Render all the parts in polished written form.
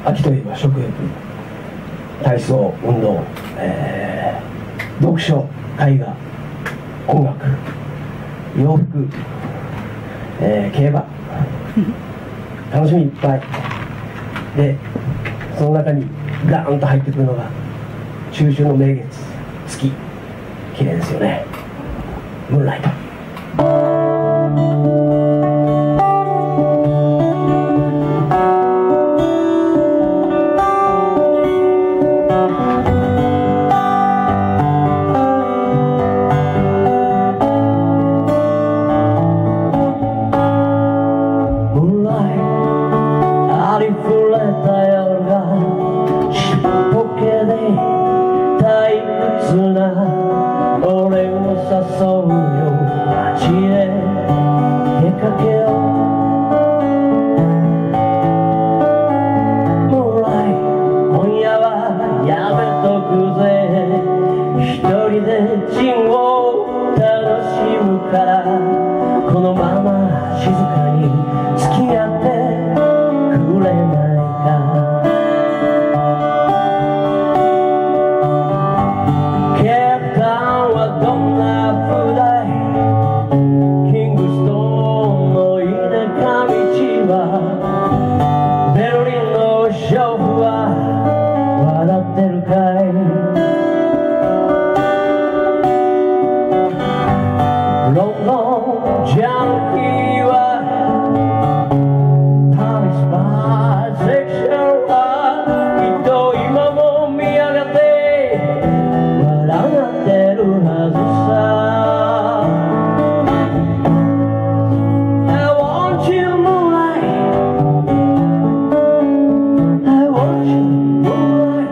秋といえば食欲、体操、運動、読書、絵画、音楽、洋服、競馬、楽しみいっぱいで、その中にガーンと入ってくるのが中秋の名月、月、綺麗ですよね。ムーンライト。 このまま静かに付き合ってくれないか。ケープタウンはどんな風だい、キングストーンの田舎道は、ベルリンの娼婦は笑ってるかい。ロンドンジャンキーはタミスバーセクションはきっと今も見上がって笑ってるはずさ。 I want you moonlight, I want you moonlight。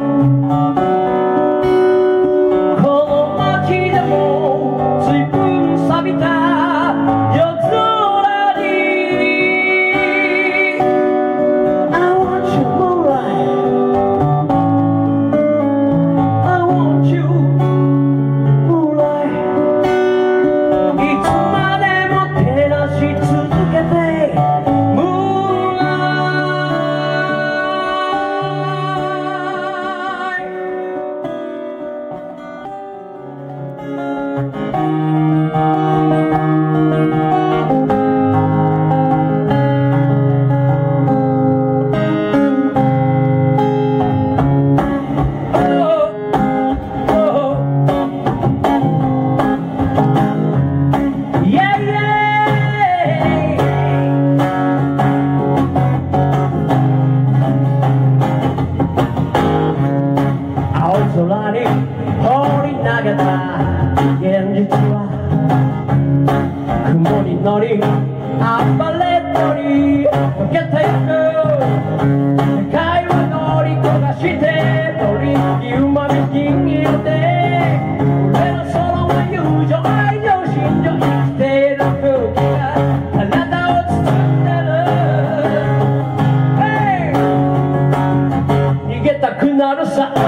この街でも随分錆びた夜空に I want you moonlight, I want you moonlight。 いつまでも照らし続けて Moonlight。 青空に放り投げた現実は雲に乗りアッパレットに溶けていく。世界は乗り焦がして取引うまみ金入れて、俺のそのは友情愛情信条生きている空気があなたを包んでる。Hey! 逃げたくなるさ